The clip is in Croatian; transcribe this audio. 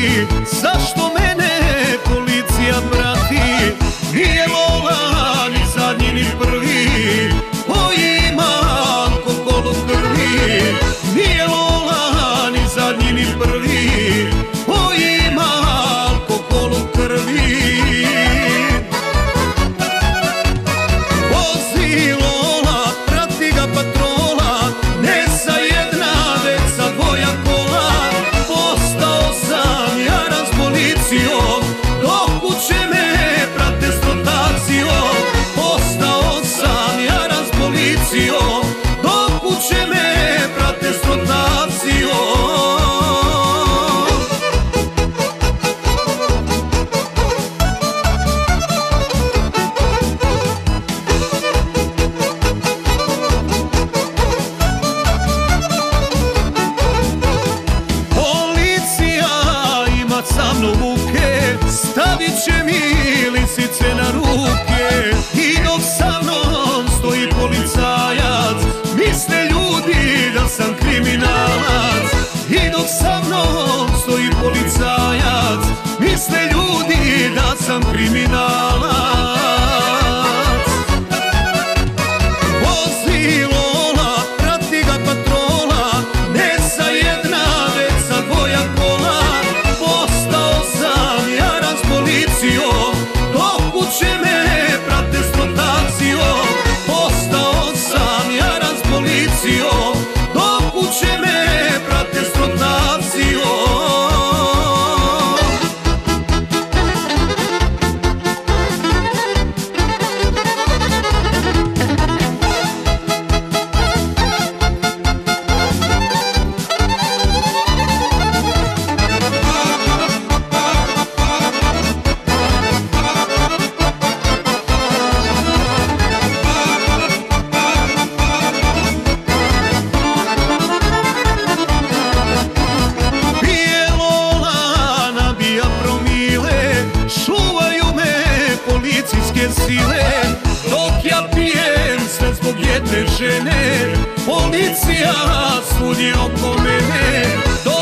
prvi, zašto mene policija prati? Nije Lola ni zadnji ni prvi koji ima alkohol u krvi. Nije Lola ni zadnji ni prvi koji ima alkohol u krvi. Vozi Lola, prati ga patrola, ne sa jedna već sa dvoja kola. Postao sam jaran s policijom, do kuće me prate s rotacijom. Postao sam jaran s policijom, do kuće me prate s rotacijom. Sa mnom muke, stavit će mi lisice na ruke. I dok sa mnom stoji policajac, misle ljudi da sam kriminalac. I dok sa mnom stoji policajac, misle ljudi da sam kriminalac. Vozi Lola, prati ga patrola, ne sa jedna već sa dvoja kola. Do kuće me prate s rotacijom. Postao sam jaran s policijom, do kuće me prate s rotacijom. Sile, dok ja pijem sve zbog jedne žene, policija svud je oko mene.